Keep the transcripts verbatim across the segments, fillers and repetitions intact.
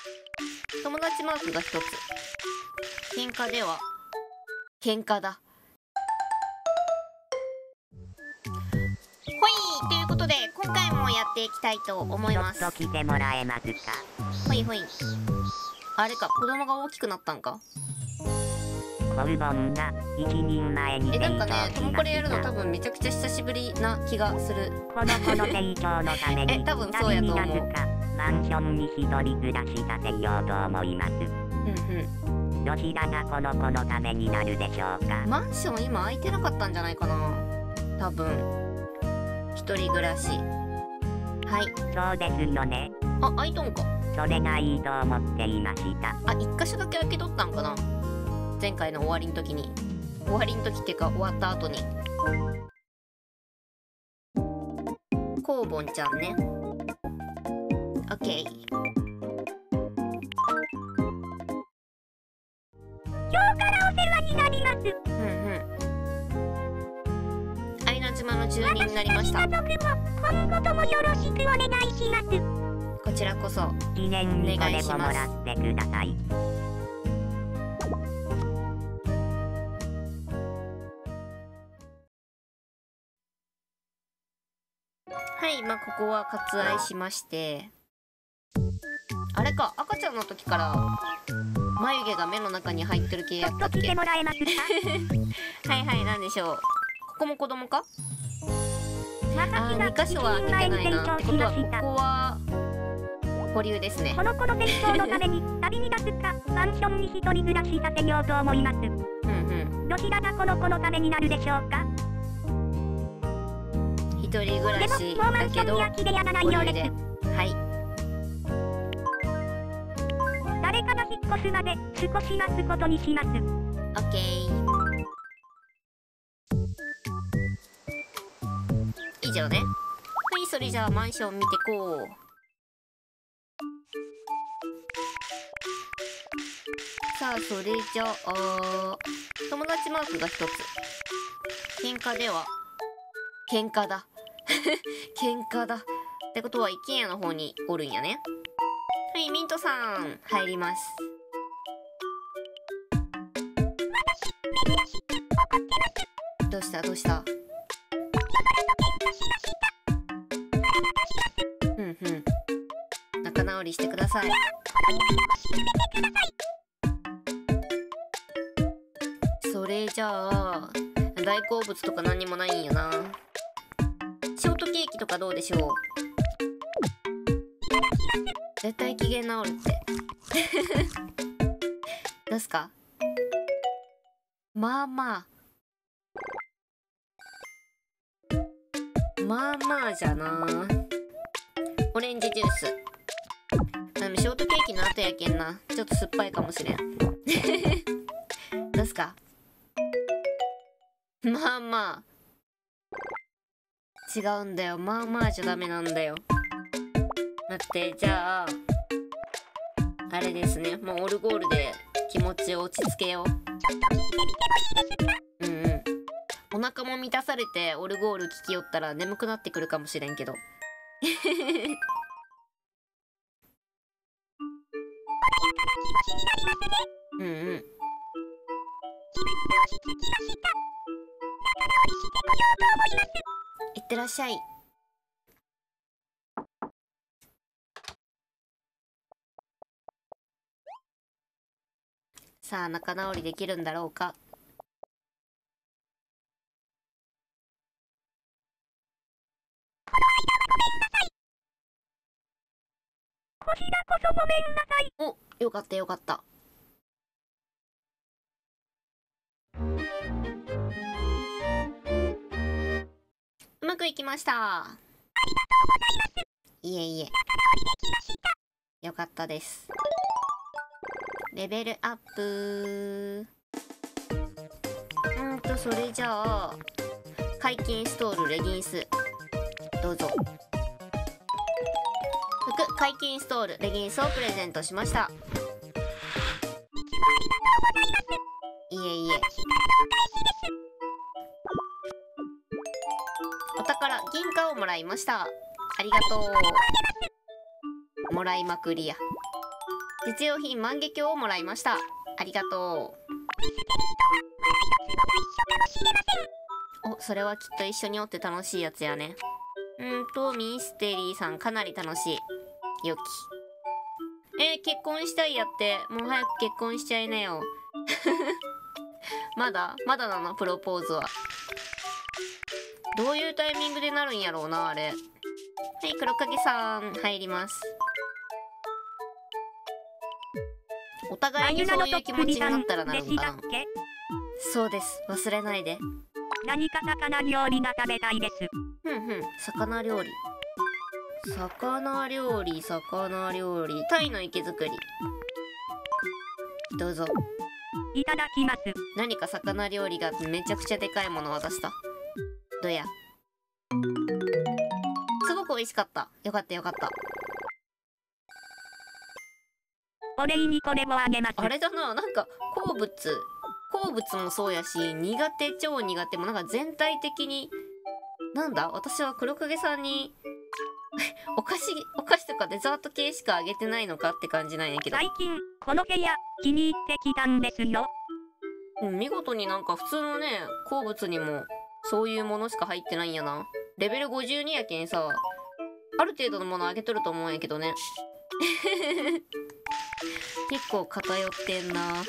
友達マークがひとつ。喧嘩では喧嘩だ。ほい、ということで今回もやっていきたいと思います。 ちょっと来てもらえますか。 ほいほい。あれか、子供が大きくなったんか。 コルボンが一人前にえ、なんかね、 成長しました。 トモコレやるの多分めちゃくちゃ久しぶりな気がする。 この子の成長のためにえ、多分そうやと思う。 旅に出すかマンションに一人暮らしさせようと思います。 うんうん。 どちらがこの子のためになるでしょうか。 マンション今空いてなかったんじゃないかな。多分一人暮らし。はい。 そうですよね。 あ、空いとんか。 それがいいと思っていました。 あ、一箇所だけ開けとったんかな。前回の終わりの時に。終わりの時っていうか終わった後に。コウボンちゃんね。オッケー。 今日からお世話になります。 うんうん。アイナ島の住人になりました。 今後ともよろしくお願いします。 こちらこそ記念にこれをもらってください。 はい、まあここは割愛しまして、あれか、赤ちゃんの時から眉毛が目の中に入ってる系やったっけ。はいはい、なんでしょう。ここも子供か。あー、に箇所は開けてないな。ってことはここは保留ですね。 この子の成長のために旅に出すかマンションに一人暮らしさせようと思います。 うんうん。 どちらがこの子のためになるでしょうか。 一人暮らしだけど保留で。はい。 誰かが引っ越すまで少し待つことにします。 オッケー。以上ね。はい、それじゃあマンション見てこう。さあ、それじゃあ友達マークがひとつ。喧嘩では喧嘩だ。喧嘩だってことは一軒家の方におるんやね。はい、ミントさん入ります。どうしたどうした。うんうん、仲直りしてください。それじゃあ大好物とか何にもないんやな。ショートケーキとかどうでしょう。絶対機嫌直るってどうすか。まあまあまあまあじゃな。オレンジジュース。でもショートケーキの後やけんな、ちょっと酸っぱいかもしれんどうすか。まあまあ違うんだよ。まあまあじゃダメなんだよ。だってじゃああれですね、もうオルゴールで気持ちを落ち着けよう。うんうん。お腹も満たされてオルゴール聴きよったら眠くなってくるかもしれんけどうんうん。いってらっしゃい。さあ、仲直りできるんだろうか。 こちらこそごめんなさい。 お、よかったよかった。うまくいきました。ありがとうございます。 いえいえ。よかったです。レベルアップ。うんと、それじゃあ解禁ストールレギンスどうぞ。服解禁ストールレギンスをプレゼントしました。いえいえ。お宝銀貨をもらいました。ありがとう。もらいまくりや。 実用品万華鏡をもらいました。ありがとう。お、それはきっと一緒におって楽しいやつやね。うんとミステリーさんかなり楽しい。よき。えー、結婚したいやって。もう早く結婚しちゃいなよ。まだまだなの、プロポーズは。どういうタイミングでなるんやろうな、あれ。はい、黒影さん入ります。お互いにそういう気持ちになったらなるんかな。そうです、忘れないで。 何か魚料理が食べたいです。 ふんふん、魚料理。魚料理、魚料理。タイの池作り。どうぞ。 いただきます。 何か魚料理がめちゃくちゃでかいもの渡した。どうや。すごく美味しかった。よかったよかった。 お礼にこれをあげます。 あれだな、なんか好物好物もそうやし、苦手超苦手もなんか全体的に、なんだ、私は黒影さんにお菓子お菓子とかデザート系しかあげてないのかって感じなんやけど。 最近この部屋気に入ってきたんですよ。 うん、見事になんか普通のね好物にもそういうものしか入ってないんやな。レベルごじゅうにやけんさ、ある程度のものあげとると思うんやけどね。結構偏ってんな。はい、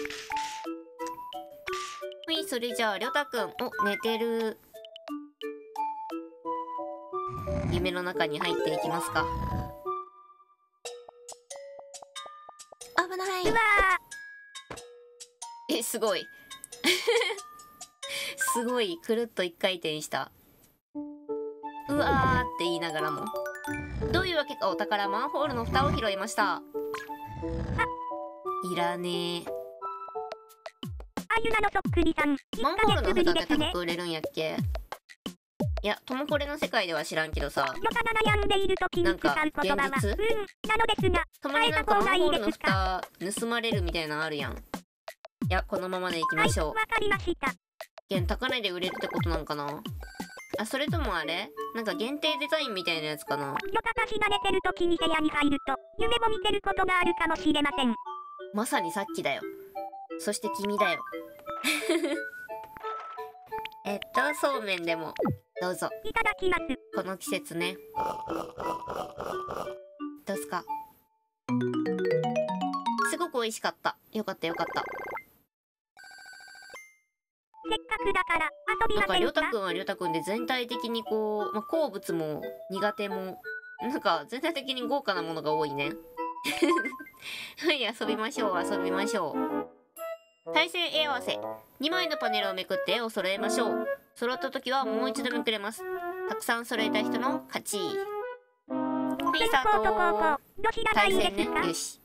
それじゃありょうたくん。お、寝てる。夢の中に入っていきますか。危ない。 うわえ、すごい。すごい、くるっと一回転した。うわーって言いながらも。どういうわけかお宝マンホールの蓋を拾いました。いらねえ。 あゆなのそっくりさん。 マンホールの蓋って高く売れるんやっけ。いや、ともこれの世界では知らんけどさ、 よたが悩んでいる時に使う言葉はうんなのですが、 たまになんかマンホールの蓋盗まれるみたいなのあるやん。いや、このままでいきましょう。 はい、わかりました。 現高値で売れるってことなんかな。あ、それともあれなんか限定デザインみたいなやつかな。 よたがしが寝てる時に部屋に入ると夢を見てることがあるかもしれません。 まさにさっきだよ。そして君だよ。えっとそうめんでもどうぞ。 いただきます。 この季節ね。どうすか。すごく美味しかった。よかったよかった。 せっかくだから遊びませんか。 なんかりょうたくんはりょうたくんで全体的にこう、まあ、好物も苦手もなんか全体的に豪華なものが多いね。はい、遊びましょう遊びましょう。対戦絵合わせ。にまいのパネルをめくって絵を揃えましょう。揃った時はもう一度めくれます。たくさん揃えた人の勝ち。はい、スタート。対戦ね。よし。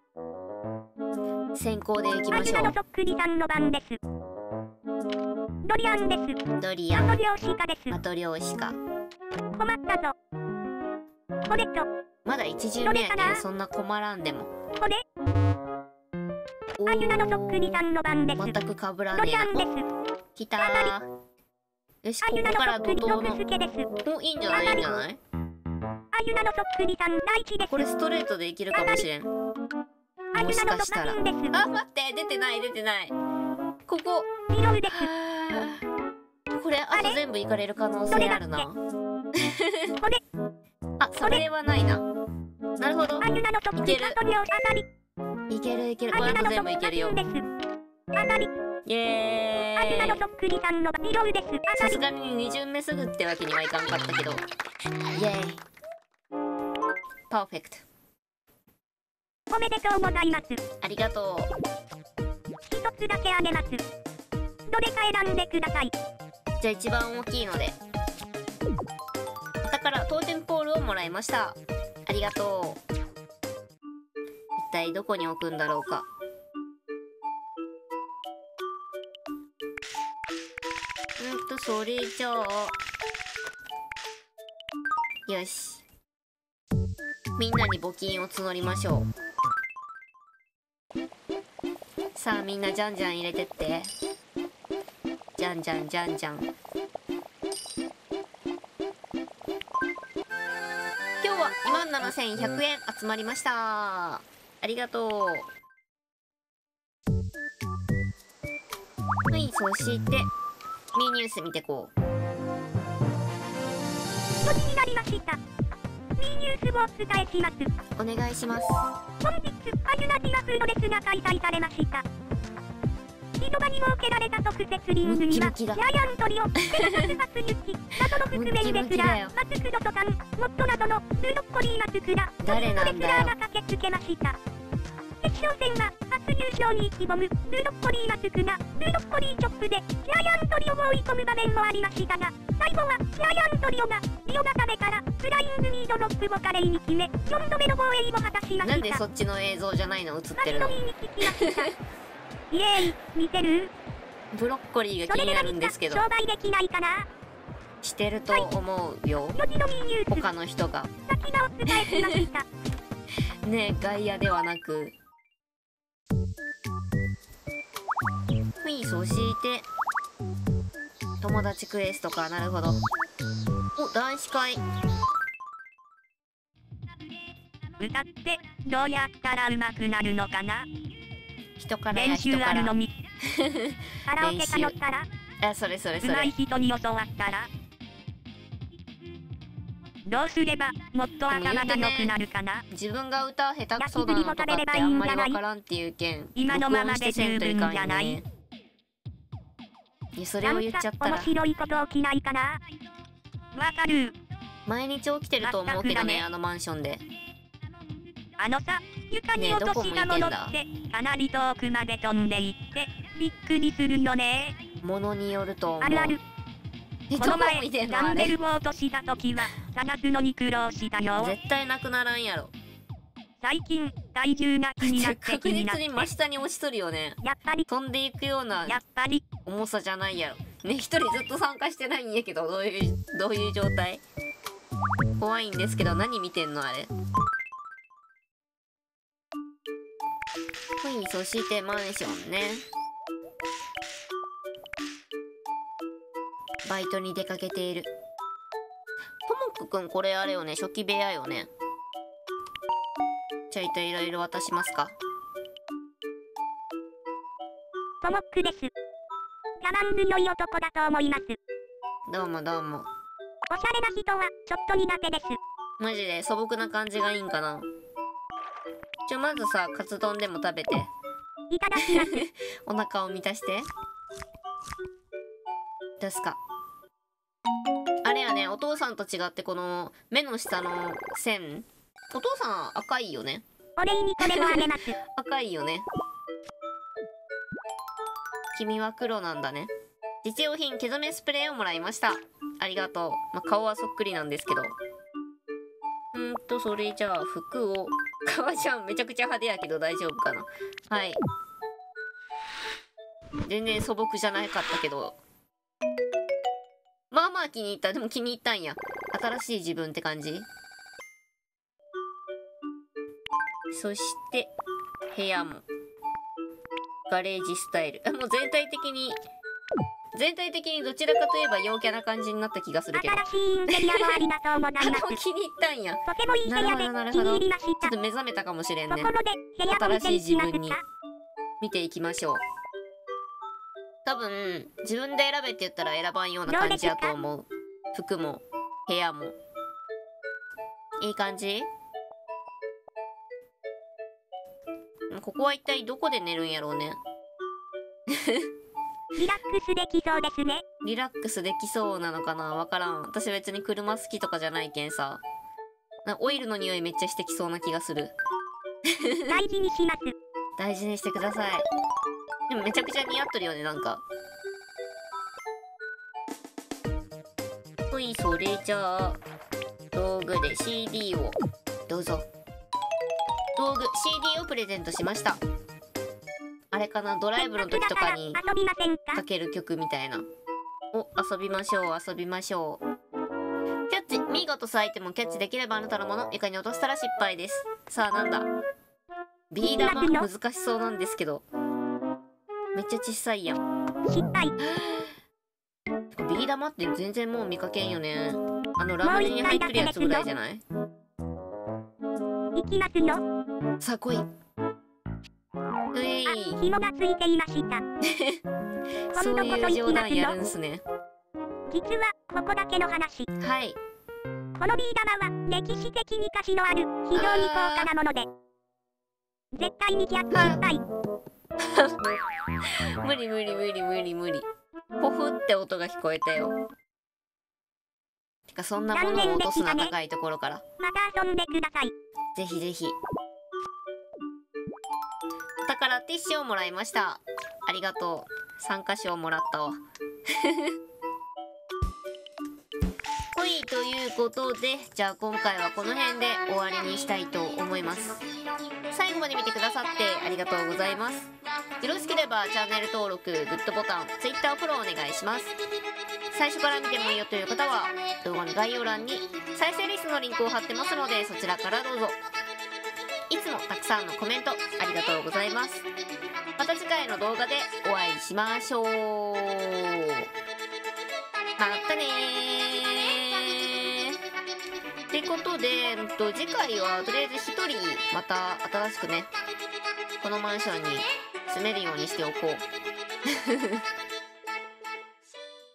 先行でいきましょう。 そっくりさんの番です。ドリアンです。 ドリアン。 マトリョーシカです。 マトリョーシカ。 困ったぞ。これと。 まだ一巡目やけんそんな困らんでも。 これ。あゆなのそっくりさんの番です。 全く被らねえな。 ドリアンです。 きたー。よし、ここから怒涛の。お、いいんじゃないいいんじゃない。 あゆなのそっくりさん第一です。 これストレートでいけるかもしれん。もしかしたら。あ、待って、出てない出てない。ここ。これあと全部いかれる可能性あるな。あ、それはないな。なるほど。いける。いけるいける。これあと全部いけるよ。イエーイ。さすがにに巡目すぐってわけにはいかんかったけど。イエーイ。パーフェクト。 おめでとうございます。 ありがとう。 一つだけあげます。どれか選んでください。 じゃあ一番大きいので。お宝トーテンポールをもらいました。ありがとう。一体どこに置くんだろうか。うんとそれじゃあよし、みんなに募金を募りましょう。さあみんなじゃんじゃん入れてって。じゃんじゃんじゃんじゃん。今日はいちまんななせんひゃくえん集まりました。あありがとう。はい、そしてミーニュース見てこう。 文字になりました。ミーニュースをお伝えします。 お願いします。 本日アユナティアプロレスが開催されました。広場に設けられた特設リングにはジャイアントリオ、ペルス初ユキ、謎の覆面レスラー、マツクドトさん、モットなどのブロッコリーマツクラ、 誰なんだよレスラーが駆けつけました。決勝戦は初優勝に意気込むブロッコリーマツクがブロッコリーチョップでジャイアントリオを追い込む場面もありましたが、最後はジャイアントリオがリオナ壁からフライングミードロップを華麗に決めよんどめの防衛を果たしました。 なんでそっちの映像じゃないの映ってるの？ マジ飲みに聞きました。イエーイ、見てる？ ブロッコリーが気になるんですけど、 商売できないかな？ してると思うよ、 文字のミーニュース他の人が。 先がお伝えしましたねえ、外野ではなく。はい、そして友達クエストか。なるほど。お、男子会。 歌ってどうやったら上手くなるのかな？ 人からや練習人からあるのみ。カラオケ通ったらあ、それそれそ上手れ。 い人に教わったらどうすればもっと頭が良くなるかな？ 自分が歌下手くそなのとかってあんまりわからんっていう件、 今のままで十分じゃない？ いや、それを言っちゃったら面白いこと起きないかな？わかる。 毎日起きてると思うけどね、あのマンションで。 あのさ、床に落としたものってかなり遠くまで飛んでいってびっくりするよね。 ものによると思う。 あるある。 え、どここの前見てんのダンベあれ。 ルを落とした時は探すのに苦労したよ。 絶対なくならんやろ。 最近体重が気になって気確になって実に真下に落ちとるよね。 やっぱり飛んでいくようなやっぱり重さじゃないやろ。ね、一人ずっと参加してないんやけど、どういうどういう状態？怖いんですけど、何見てんのあれ。はい、そしてマンションね。バイトに出かけている。ともくくん、これあれよね、初期部屋よね。ちょいといろいろ渡しますか。 トモックです。我慢強い男だと思います。 どうもどうも。 おしゃれな人はちょっと苦手です。 マジで素朴な感じがいいんかな。ちょ、まずさ、カツ丼でも食べて。 いただきます。 お腹を満たして。どうすか。あれやね、お父さんと違ってこの目の下の線、お父さん赤いよね。 お礼にこれもあげます。 赤いよね。君は黒なんだね。実用品毛染めスプレーをもらいました。ありがとう。まあ、顔はそっくりなんですけど。うんと、それじゃあ服を。革ジャンめちゃくちゃ派手やけど大丈夫かな。はい。全然素朴じゃなかったけど。まあまあ気に入った。でも気に入ったんや。新しい自分って感じ。そして部屋もガレージスタイル。あ、もう全体的に全体的にどちらかといえば陽キャな感じになった気がするけど。 新しいインテリアもありがとうございます。 あの気に入ったんや。 とてもいい部屋で気に入りましちょた。 っと目覚めたかもしれんね。 ところで部屋を見ていきますか。 見ていきましょう。多分自分で選べって言ったら選ばんような感じやと思う。服も部屋もいい感じ。ここは一体どこで寝るんやろうね。 リラックスできそうですね。 リラックスできそうなのかな、わからん。私別に車好きとかじゃないけんさ、なオイルの匂いめっちゃしてきそうな気がする。 大事にします。 大事にしてください。でもめちゃくちゃ似合っとるよね、なんか。ほい、それじゃあ道具で シーディー をどうぞ。道具 シーディー をプレゼントしました。あれかな、ドライブの時とかに遊びませんか。 かける曲みたいな。お、遊びましょう遊びましょう。キャッチ。見事咲いてもキャッチできればあなたのもの。床に落としたら失敗です。さあなんだ。ビー玉難しそうなんですけど、めっちゃ小さいやん。 失敗。 ビー玉って全然もう見かけんよね。あのラムネに入ってるやつぐらいじゃない。 いきますよ。 さあ来い。 紐がついていました。 そういう冗談やるんすね。 実はここだけの話。 はい。 このビー玉は歴史的に価値のある非常に高価なもので、絶対にキャッチしたい。 無理無理無理無理無理。ポフって音が聞こえたよ。てかそんなものを落とすな、高いところから。 また遊んでください。 ぜひぜひ。お宝ティッシュをもらいました。ありがとう。参加賞もらったわ。ほい、ということで、じゃあ今回はこの辺で終わりにしたいと思います。最後まで見てくださってありがとうございます。よろしければチャンネル登録、グッドボタン、Twitter フォローお願いします。最初から見てもいいよという方は動画の概要欄に再生リストのリンクを貼ってますので、そちらからどうぞ。いつもたくさんのコメントありがとうございます。また次回の動画でお会いしましょう。またねー。ってことで、うんと、次回はとりあえずひとりまた新しくね、このマンションに住めるようにしておこう。